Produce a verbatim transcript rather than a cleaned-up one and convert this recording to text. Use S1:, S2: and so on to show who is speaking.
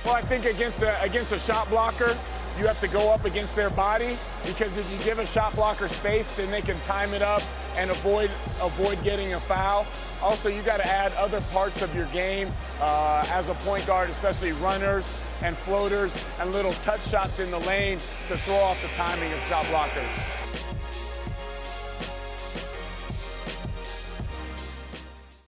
S1: Well, I think against a, against a shot blocker, you have to go up against their body, because if you give a shot blocker space, then they can time it up and avoid avoid getting a foul. Also, you got to add other parts of your game uh, as a point guard, especially runners and floaters and little touch shots in the lane to throw off the timing of shot blockers.